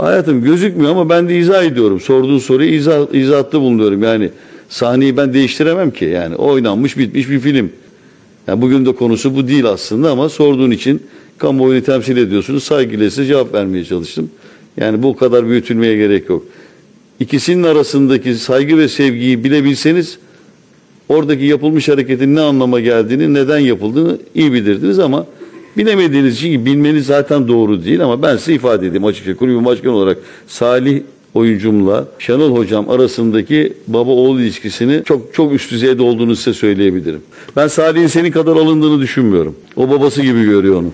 Hayatım gözükmüyor ama ben de izah ediyorum. Sorduğun soruyu izahatta bulunuyorum. Yani sahneyi ben değiştiremem ki. Yani oynanmış bitmiş bir film. Yani bugün de konusu bu değil aslında ama sorduğun için kamuoyunu temsil ediyorsunuz. Saygıyla size cevap vermeye çalıştım. Yani bu kadar büyütülmeye gerek yok. İkisinin arasındaki saygı ve sevgiyi bilebilseniz oradaki yapılmış hareketin ne anlama geldiğini, neden yapıldığını iyi bilirdiniz ama bilemediğiniz için bilmeniz zaten doğru değil ama ben size ifade edeyim açıkça. Kulübün başkanı olarak Salih oyuncumla Şenol hocam arasındaki baba oğul ilişkisini çok üst düzeyde olduğunu size söyleyebilirim. Ben Salih'in senin kadar alındığını düşünmüyorum. O babası gibi görüyor onu.